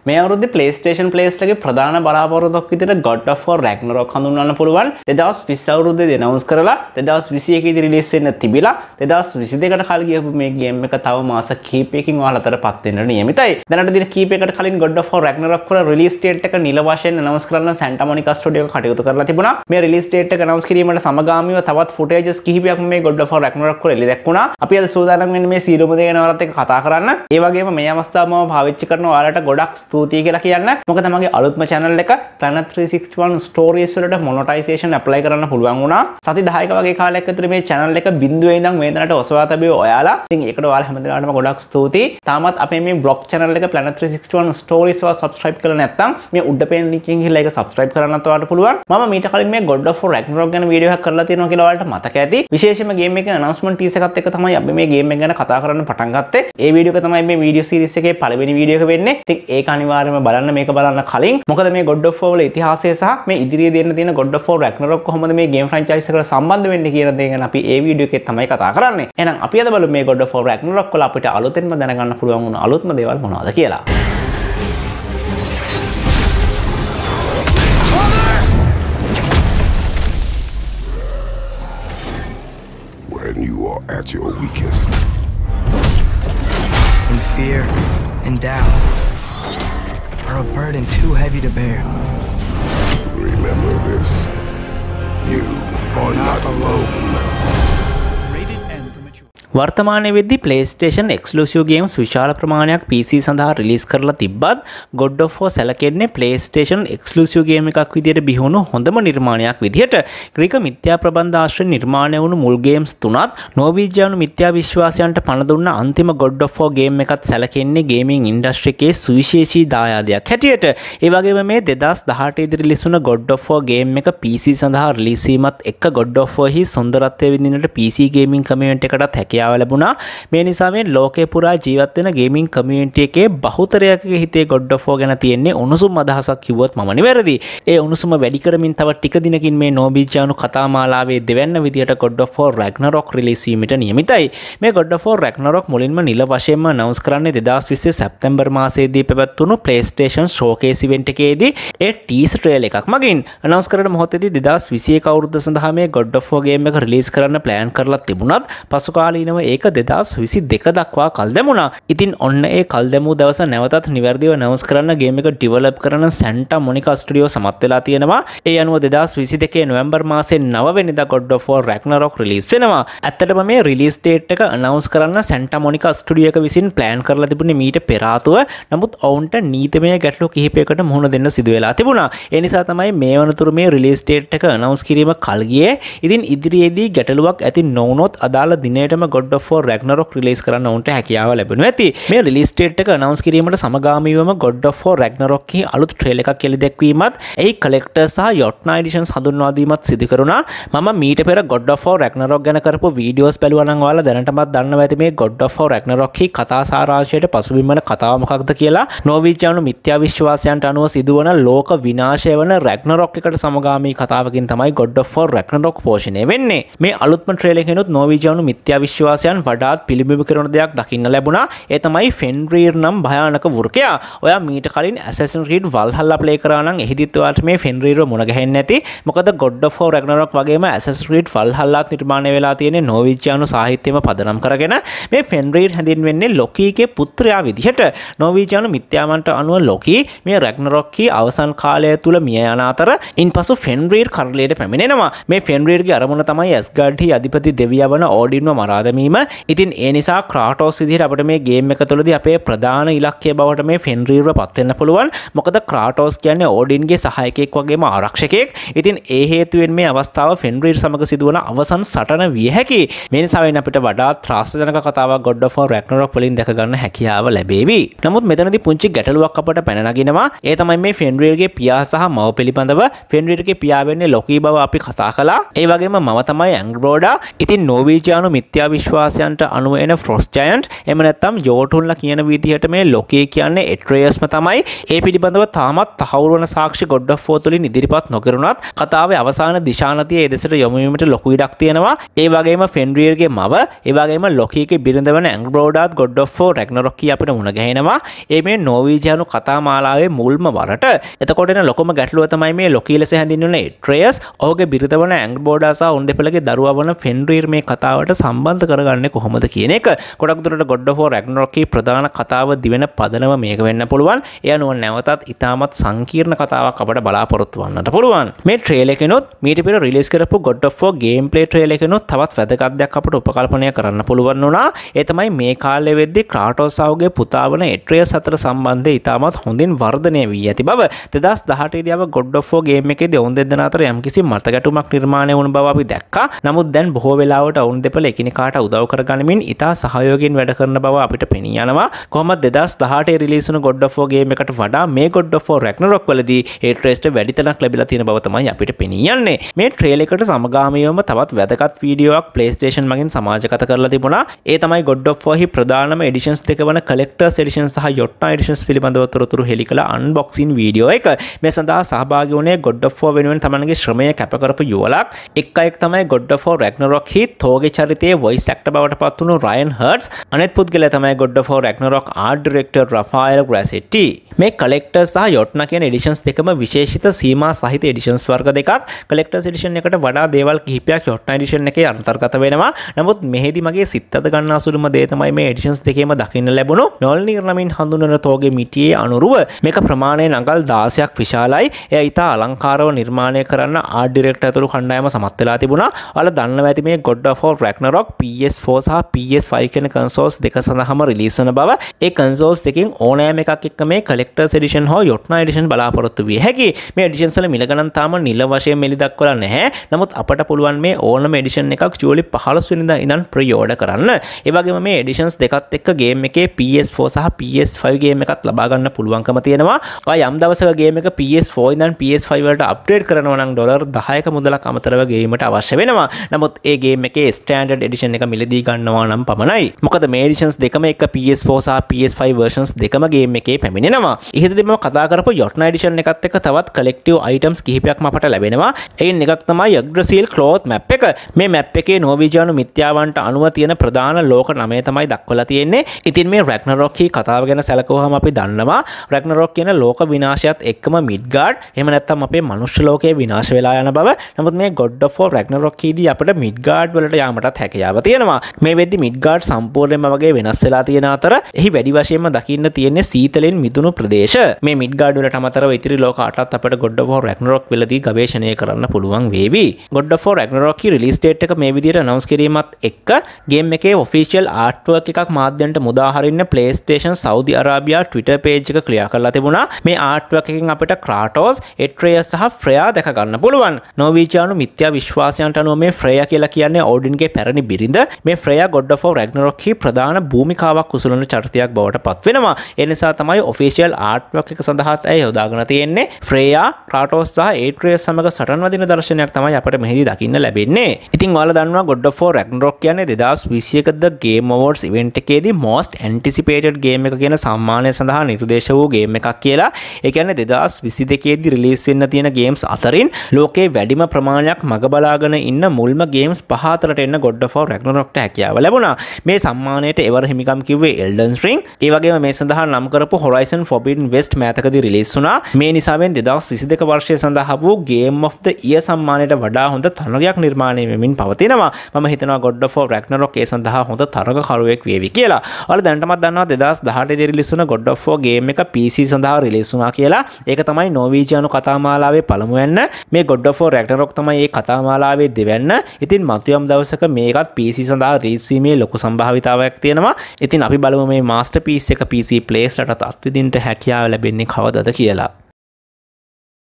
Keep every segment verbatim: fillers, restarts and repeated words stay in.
මේ අවුරුද්දේ PlayStation Players ලගේ ප්‍රධාන බලාපොරොත්තුවක් විදිහට God of War Ragnarok හඳුන්වන්න පුළුවන්. දෙදාස් විස්ස අවුරුද්දේදී announce කරලා දෙදාස් විසි එකේදී release වෙන්න තිබිලා දෙදාස් විසි දෙකට කලින් ගියපු මේ game එක තව මාස කිහිපයකින් ඔයාලා අතටපත් වෙන්න නියමිතයි. දැනට දින කිහිපයකට කලින් God of War Ragnarok වල release date එක නිල වශයෙන් announce කරලා Santa Monica studio එක කටයුතු කරලා තිබුණා. මේ release date එක announce කිරීමට සමගාමීව තවත් footages කිහිපයක් මේ God of War Ragnarok වල එළි දැක්ුණා. අපි අද සූදානම් වෙන්නේ මේ සීලොම දෙක ගැනවත් එක්ක කතා කරන්න. ඒ වගේම මේ අවස්ථාව මම පාවිච්චි කරන ඔයාලට ගොඩක් ස්තුතියි කියලා කියන්න. මොකද මගේ අලුත්ම channel එක Planet three sixty-one Stories වලට monetization apply කරන්න පුළුවන් වුණා. සති දහයක වගේ කාලයක් ඇතුළේ මේ channel එක බිඳුවේ ඉඳන් මේ දැනට ඔසවා තබේ ඔයාලා. ඉතින් ඒකට ඔයාලා හැමදෙනාටම ගොඩක් ස්තුතියි. තාමත් අපේ මේ blog channel එක Planet three sixty-one Stories වල subscribe කරලා නැත්නම් මේ උඩ පේන link එකෙන් ගිහලා ඒක subscribe කරන්නත් ඔයාලට පුළුවන්. මම මීට කලින් මේ God of War Ragnarok ගැන වීඩියෝ එකක් කරලා තියෙනවා කියලා ඔයාලට මතක ඇති. විශේෂයෙන්ම game එකේ announcement teaser එකත් එක්ක තමයි අපි මේ game එක ගැන කතා කරන්න පටන් ගත්තේ. ඒ වීඩියෝ එක තමයි මේ වීඩියෝ series එකේ පළවෙනි වීඩියෝ එක වෙන්නේ. ඉතින් ඒක අනිවාර්යයෙන්ම බලන්න මේක බලන්න කලින්. මොකද මේ God of War වල ඉතිහාසය සහ මේ ඉදිරියේ දෙන්න තියෙන God of War Ragnarok කොහොමද මේ game franchise එකට සම්බන්ධ වෙන්නේ කියන දේ ගැන අපි ඒ වීඩියෝ එකේ තමයි කතා කරන්නේ. එහෙනම් අපි අද බලමු මේ God of War Ragnarok වල අපිට අලුතෙන්ම දැනගන්න පුළුවන් වුණ අලුත්ම දේවල් මොනවද කියලා. When you are at your weakest, when fear and doubt are a burden too heavy to bear, remember this. You are not alone. වර්තමානයේ වෙද්දී PlayStation exclusive games විශාල ප්‍රමාණයක් P C සඳහා රිලීස් කරලා තිබ්බත් God of War සැලකෙන්නේ PlayStation exclusive game එකක් විදියට බිහිවුණු හොඳම නිර්මාණයක් විදියට. ග්‍රීක මිත්‍යා ප්‍රබන්ධ ආශ්‍රයෙන් නිර්මාණය වුණු මුල් games තුනත් නෝර්වීජියානු මිත්‍යා විශ්වාසයන්ට පණ දුන්න අන්තිම God of War game එකත් සැලකෙන්නේ gaming industry එකේ සුවිශේෂී දායාදයක් හැටියට. ඒ වගේම මේ දෙදාස් දහඅටේ දී රිලීස් වුණ God of War game එක P C සඳහා රිලීස් වීමත් එක්ක God of War හි සුන්දරත්වය විඳින්නට P C gaming community එකටත් හැකියාව ලැබුණා. මේ නිසා මේ ලෝකේ පුරා ජීවත් වෙන ගේමින් කමියුනිටි එකේ බහුතරයකගේ හිතේ God of War ගැන තියෙන්නේ උණුසුම් අදහසක් කිව්වොත් මම නිවැරදි. ඒ උණුසුම වැඩි කරමින් තව ටික දිනකින් මේ නෝර්වීජියානු කතා මාලාවේ දෙවැන්න විදියට God of War Ragnarok release වීමට නියමිතයි. මේ God of War Ragnarok මුලින්ම නිල වශයෙන්ම announce කරන්නේ දෙදාස් විස්සේ සැප්තැම්බර් මාසයේදී පැවැත්වුණු PlayStation Showcase event එකේදී ඒ teaser trailer එකක් මගින් announce කරන මොහොතේදී දෙදාස් විසි එක අවුරුද්ද සඳහා මේ God of War game එක රිලීස් කරන්න plan කරලා තිබුණත් පසු කාලීනව ඒක දෙදාස් විසි දෙක දක්වා කල් දැමුණා. ඉතින් ඔන්න ඒ කල් දැමූ දවස නැවතත් නිවැරදිව announce කරන්න game එක develop කරන Santa Monica studio සමත් වෙලා තියෙනවා. ඒ අනුව දෙදාස් විසි දෙකේ නොවැම්බර් මාසයේ නව වෙනිදා God of War Ragnarok release වෙනවා. ඇත්තටම මේ රිලීස් date එක announce කරන්න Santa Monica studio එක විසින් plan කරලා තිබුණේ මීට පෙර ආතුව. නමුත් ඔවුන්ට නීතිමය ගැටලු කිහිපයකට මුහුණ දෙන්න සිදු වෙලා තිබුණා. ඒ නිසා තමයි මේ වනතුරු මේ රිලීස් date එක announce කිරීම කල් ගියේ. ඉතින් ඉදිරියේදී ගැටලුවක් ඇති නොවුනොත් අදාළ දිනයටම God of War Ragnarok release කරන්න උන්ට හැකියාව ලැබෙනවා ඇති. මේ රිලීස් ඩේට් එක announce කිරීමට සමගාමීවම God of War Ragnarok කී අලුත් ට්‍රේලර් එකක් එළි දැක්වීමත්, එහි කලෙක්ටර් සහ යොට්නා එඩිෂන්ස් හඳුන්වා දීමත් සිදු කරුණා. මම මීට පෙර God of War Ragnarok ගැන කරපු වීඩියෝස් බැලුවා නම් ඔයාලා දැනටමත් දන්නවා ඇති මේ God of War Ragnarok කී කතා සාරාංශයට පසුබිම් වන කතාව මොකක්ද කියලා. නෝර්වීජියානු මිත්‍යා විශ්වාසයන්ට අනුව සිදුවන ලෝක විනාශය වන Ragnarok එකට සමගාමී කතාවකින් තමයි God of War Ragnarok පෝෂණය වෙන්නේ. මේ අලුත්ම ට්‍රේලර් එකෙනුත් නෝර්වීජියානු මිත්‍යා විශ්වාසයන් වඩාත් පිළිබිඹු කරන දෙයක් දකින්න ලැබුණා. ඒ තමයි Fenrir නම් භයානක වෘකයා. ඔයා මීට කලින් Assassin's Creed Valhalla play කරා නම් එහිදීත් ඔයාලට මේ Fenrir මුණ ගැහෙන්නේ නැති. මොකද God of War Ragnarok වගේම Assassin's Creed Valhalla නිර්මාණය වෙලා තියෙන්නේ නෝර්වීජියානු සාහිත්‍යයම පදනම් කරගෙන. මේ Fenrir හැඳින්වෙන්නේ ලොකීගේ පුත්‍රයා විදිහට. නෝර්වීජියානු මිත්‍යාවන්ට අනුව ලොකී මේ Ragnarok කී අවසන් කාලය තුල මිය යන අතර ඉන්පසු Fenrir කරලියට පැමිණෙනවා. මේ Fenrirගේ අරමුණ තමයි Asgard හි අධිපති දෙවියා වන ඕඩින්ව මරා දැමීම. ඉතින් ඒ නිසා Kratos විදිහට අපිට මේ ගේම් එක තුළදී අපේ ප්‍රධාන ඉලක්කය බවට මේ Fenrirව පත් වෙන්න පුළුවන්. මොකද Kratos කියන්නේ ඕඩින්ගේ සහායකයෙක් වගේම ආරක්ෂකයෙක්. ඉතින් ඒ හේතුවෙන් මේ අවස්ථාව Fenrir සමග සිදුවන අවසන් සටන විය හැකියි. මේ නිසා වෙන අපිට වඩාත් ත්‍රාසජනක කතාවක් God of War Ragnarok වලින් දැක ගන්න හැකියාව ලැබේවි. නමුත් මෙතනදී පුංචි ගැටලුවක් අපට පැන නගිනවා. ඒ තමයි මේ Fenrirගේ පියා සහ මව පිළිබඳව. Fenrirගේ පියා වෙන්නේ Loki බව අපි කතා කළා. ඒ වගේම මව තමයි Angrboda. ඉතින් නෝර්වීජියානු මිත්‍යා විශ්වාසයන්ට අනුව එන ෆ්‍රොස්ට් ජයන්ට් එහෙම නැත්නම් ජෝටුන්ලා කියන විදිහට මේ ලොකී කියන්නේ එට්‍රේයස්ම තමයි. ඒ පිළිබඳව තාමත් තහවුරු වන සාක්ෂි God of War තුලින් ඉදිරිපත් නොකරුණත් කතාවේ අවසාන දිශානතිය ඒ දෙසට යොමු වීමට ලොකු ඉඩක් තියෙනවා. ඒ වගේම ෆෙන්රියර්ගේ මව, ඒ වගේම ලොකීගේ බිරිඳ වන ඇන්ග්‍රෝඩාත් God of War Ragnarok කී අපිට මුණ ගැහෙනවා. ඒ මේ නෝවීජියානු කතා මාලාවේ මුල්ම වරට. එතකොට එන ලොකුම ගැටලුව තමයි මේ ලොකී ලෙස හැඳින්වෙන එට්‍රේයස් ඔහුගේ බිරිඳ වන ඇන්ග්‍රෝඩා සහ උන් දෙපළගේ දරුවා වන ෆෙන්රියර් මේ කතාවට සම්බන්ධ කරගන්නේ කොහොමද කියන එක. ගොඩක් දුරට God of War Ragnarok කී ප්‍රධාන කතාව දිවෙන පදනම මේක වෙන්න පුළුවන්. ඒ අනුව නැවතත් ඉතාමත් සංකීර්ණ කතාවක් අපට බලාපොරොත්තු වන්නට පුළුවන්. මේ ට්‍රේලර් එකනොත් මීට පෙර රිලීස් කරපු God of War gameplay trailer එකනොත් තවත් වැදගත් දෙයක් අපට උපකල්පනය කරන්න පුළුවන් වුණා. ඒ තමයි මේ කාලේ වෙද්දී ක්‍රාටෝස් සහෝගේ පුතා වන එට්‍රියස් අතර සම්බන්ධය ඉතාමත් හොඳින් වර්ධනය වී ඇති බව. දෙදහස් දහඅටේ දී ආව God of War ගේම් එකේදී ඔවුන් දෙදෙනා අතර යම්කිසි මතගැටුමක් නිර්මාණය වුණ බව අපි දැක්කා. නමුත් දැන් බොහෝ වෙලාවට ඔවුන් දෙපළ එකිනෙකාට උදව් කරගනිමින් ඉතා සහයෝගයෙන් වැඩ කරන බව අපිට පෙනී යනවා. කොහොමද දෙදහස් දහඅටේ රිලීස් වුණු God of War ගේම් එකට වඩා මේ God of War Ragnarok වලදී ඒ ට්‍රේස්ට වැඩි තැනක් ලැබිලා තියෙන බව තමයි අපිට පෙනී යන්නේ. මේ ට්‍රේලර් එකට සමගාමීවම තවත් වැදගත් වීඩියෝවක් PlayStation මගින් සමාජගත කරලා තිබුණා. ඒ තමයි God of War හි ප්‍රධානම එඩිෂන්ස් දෙක වන Collector's Edition සහ Yotna Editions පිළිබඳව තොරතුරු හෙළි කළ අන්බොක්සින් වීඩියෝ එක. මේ සඳහා සහභාගී වුණේ God of War වෙනුවෙන් තමන්ගේ ශ්‍රමය කැප කරපු යුවලක්. එක් අයෙක් තමයි God of War Ragnarok හි තෝගේ චරිතයේ voice actor බවට පත් වුණු Ryan Hurst. අනෙත් පුද්ගලයා තමයි God of War Ragnarok art director Rafael Grassetti. මේ Collector's සහ Yotna කියන එඩිෂන්ස් දෙකම විශේෂිත සීමා සහිත එඩිෂන්ස් වර්ග දෙකක්. Collector's Edition එකට වඩා දේවල් කිහිපයක් Yotna Edition එකේ අන්තර්ගත වෙනවා. නමුත් මෙහිදී මගේ සිත් අද ගන්නා සුළුම දේ තමයි මේ එඩිෂන්ස් දෙකේම දකින්න ලැබුණු Mjolnir නමින් හඳුන්වන තෝගේ මිටියේ අනුරුව. මේක ප්‍රමාණයෙන් අඟල් දාසයක් විශාලයි. එය ඉතා අලංකාරව නිර්මාණය කරන්න ආර්ට් ඩිරෙක්ටර් ඇතුළු කණ්ඩායම සමත් වෙලා තිබුණා. ඔයාලා දන්නවා ඇති මේ God of War Ragnarok P S four සහ P S five කියන කන්සෝල්ස් දෙක සඳහාම රිලීස් වන බව. ඒ කන්සෝල්ස් දෙකෙන් ඕනෑම එකක් එක්ක මේ Collector's Edition හෝ Yotna Edition බලාපොරොත්තු විය හැකියි. මේ එඩිෂන්ස් වල මිල ගණන් තාම නිල වශයෙන් මෙලි දක්වලා නැහැ. නමුත් අපට පුළුවන් මේ ඕනම එඩිෂන් එකක් ජූලි පහළොස් වෙනිදා ඉඳන් ප්‍රී ඕඩර් කරන්න. ඒ වගේම මේ එඩිෂන්ස් දෙකත් එක්ක ගේම් එකේ P S four සහ P S five ගේම් එකත් ලබා ගන්න පුළුවන්කම තියෙනවා. ඔය යම් දවසක ගේම් එක P S four ඉඳන් P S five වලට අප්ග්‍රේඩ් කරනවා නම් ඩොලර් දහයක මුදලක් අමතරව ගේමට අවශ්‍ය වෙනවා. නමුත් ඒ ගේම් එකේ ස්ටෑන්ඩඩ් එඩිෂන් එක මිලදී ගන්නවා නම් පමණයි. මොකද මේ එඩිෂන්ස් දෙකම එක P S four සහ P S five versions දෙකම ගේම් එකේ පැමිණෙනවා. ඉහතදී මම කතා කරපු Yotna Edition එකත් එක්ක තවත් collective items කිහිපයක්ම අපට ලැබෙනවා. එයින් එකක් තමයි Yggdrasil cloth map එක. මේ map එකේ නෝර්වීජියානු මිත්‍යාවන්ට අනුව තියෙන ප්‍රධාන ලෝක නමය තමයි දක්වලා තියෙන්නේ. ඉතින් මේ Ragnarok කී කතාව ගැන සැලකුවාම අපි දන්නවා Ragnarok කියන ලෝක විනාශයත් එක්කම Midgard එහෙම නැත්නම් අපේ මනුෂ්‍ය ලෝකයේ විනාශ වෙලා යන බව. නමුත් මේ God of War Ragnarok කීදී අපිට Midgard වලට යාමටත් හැකියාව තියෙනවා. මේ වෙද්දි Midgard සම්පූර්ණයෙන්ම වගේ වෙනස් වෙලා තියෙන අතර එහි වැඩි වශයෙන්ම දකින්න තියෙන්නේ සීතලෙන් මිදුණු ප්‍රදේශ. මේ Midgard වලට අමතරව ඉතිරි ලෝක අටත් අපිට God of War Ragnarok වලදී ගවේෂණය කරන්න පුළුවන් වේවි. God of War Ragnarok කී රිලීස් ඩේට් එක මේ විදිහට අනවුන්ස් කිරීමත් එක්ක ගේම් එකේ ඔෆිෂියල් ආර්ට්වර්ක් එකක් මාධ්‍යන්ට මුදා හරින්න PlayStation Saudi Arabia Twitter page එක ක්ලියර් කරලා තිබුණා. මේ ආර්ට්වර්ක් එකෙන් අපිට Kratos, Atreus සහ Freya දැක ගන්න පුළුවන්. නෝර්වීජියානු මිත්‍යා විශ්වාසයන්ට අනුව මේ Freya කියලා කියන්නේ ඕඩින්ගේ පැරණි බිරිඳ. මේ Freya God of War Ragnarok කී ප්‍රධාන භූමිකාවක් උසුලන චරිතයක් බවට පත් වෙනවා. ඒ නිසා තමයි ඔෆිෂියල් ආර්ට්වර්ක් එක සඳහාත් ඇය යොදාගෙන තියෙන්නේ. Freya, Kratos සහ Atreus සමග සටන් වදින දර්ශනයක් තමයි අපිට මෙහිදී දකින්න ලැබෙන්නේ. ඉතින් ඔයාලා දන්නවා God of War Ragnarok කියන්නේ දෙදහස් විසියක ද Game Awards event එකේදී most anticipated game එක කියන සම්මානය සඳහා නිර්දේශ වූ game එකක් කියලා. ඒ කියන්නේ දෙදහස් විසි දෙකේ දී රිලීස් වෙන්න තියෙන games අතරින් ලෝකේ වැඩිම ප්‍රමාණයක් මග බලාගෙන ඉන්න මුල්ම games පහ අතරට එන්න God of War Ragnarokට හැකියාව ලැබුණා. මේ සම්මානයට එවර හිමිකම් කිව්වේ Elden Ring. ඒ වගේම මේ සඳහා නම් කරපු Horizon Forbidden West මෑතකදී රිලීස් වුණා. මේ නිසාවෙන් දෙදහස් විසි දෙක වර්ෂය සඳහා වූ Game of the Year සම්මානයට වඩා හොඳ තරගයක් නිර්මාණය වෙමින් පවතිනවා. මම හිතනවා God of War Ragnarok ඒ සඳහා හොඳ තරගකරුවෙක් වේවි කියලා. ඔයාලා දැනටමත් දන්නවා දෙදහස් දහඅටේ දී රිලීස් වුණ God of War ගේම් එක P C සඳහා රිලීස් වුණා කියලා. ඒක තමයි නෝර්වීජියානු කතාමාලාවේ පළමුවැන්න. මේ God of War Ragnarok තමයි මේ කතාමාලාවේ දෙවැන්න. ඉතින් මතුයම් දවසක මේකත් P C සඳහා රිලීස් වීමේ ලොකු සම්භාවිතාවයක් තියෙනවා. ඉතින් අපි බලමු මේ masterpiece එක P C players රටට අත්විඳින්න හැකියාව ලැබෙන්නේ කවදද කියලා.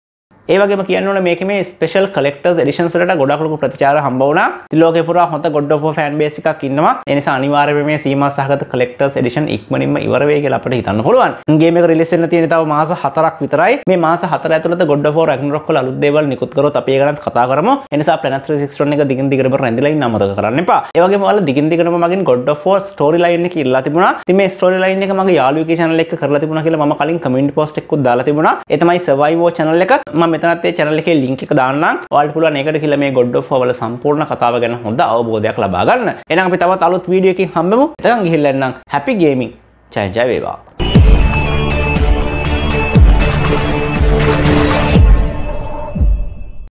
ඒ වගේම කියන්න ඕනේ මේකේ මේ ස්පෙෂල් කලෙක්ටර්ස් එඩිෂන්ස් වලට ගොඩක් ලොකු ප්‍රතිචාර හම්බ වුණා. ඉතින් ලෝකේ පුරා හොඳ God of War fan base එකක් ඉන්නවා. ඒ නිසා අනිවාර්යයෙන්ම මේ සීමා සහගත කලෙක්ටර්ස් එඩිෂන් ඉක්මනින්ම ඉවර වෙයි කියලා අපිට හිතන්න පුළුවන්. ගේම් එක රිලීස් වෙන්න තියෙන තව මාස හතරක් විතරයි. මේ මාස හතර ඇතුළත God of War Ragnarok වල අලුත් දේවල් නිකුත් කරොත් අපි ඒ ගැනත් කතා කරමු. ඒ නිසා Planet three sixty-one එක දිගින් දිගටම රැඳිලා ඉන්න අමතක කරන්න එපා. ඒ වගේම ඔයාලා දිගින් දිගටම මගෙන් God of War story line එක ඉල්ලලා තිබුණා. ඉතින් මේ ස්ටෝරි ලයින් එක මගේ යාළුවෙකුගේ channel එක කරලා තිබුණා කියලා මම කලින් කමෙන්ට් පෝස්ට් එකකුත් දාලා තිබුණා. ඒ තමයි Survival channel එක. මම මෙතනත් ඒ channel එකේ link එක දාන්නම්. ඔයාලට පුළුවන් ඒකට කියලා මේ God of War වල සම්පූර්ණ කතාව ගැන හොඳ අවබෝධයක් ලබා ගන්න. එහෙනම් අපි තවත් අලුත් වීඩියෝ එකකින් හම්බෙමු. එතකන් ගිහිල්ලා එන්නම්. Happy gaming. ජය ජය වේවා.